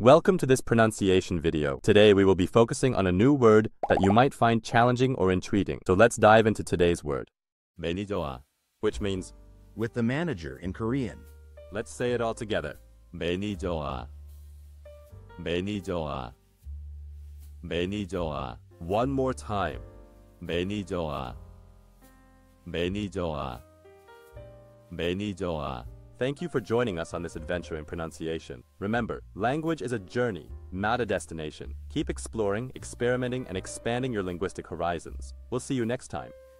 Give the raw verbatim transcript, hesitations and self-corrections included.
Welcome to this pronunciation video. Today we will be focusing on a new word that you might find challenging or intriguing. So let's dive into today's word. 매니저와, which means with the manager in Korean. Let's say it all together. 매니저와, 매니저와, 매니저와. One more time. 매니저와, 매니저와, 매니저와. Thank you for joining us on this adventure in pronunciation. Remember, language is a journey, not a destination. Keep exploring, experimenting, and expanding your linguistic horizons. We'll see you next time.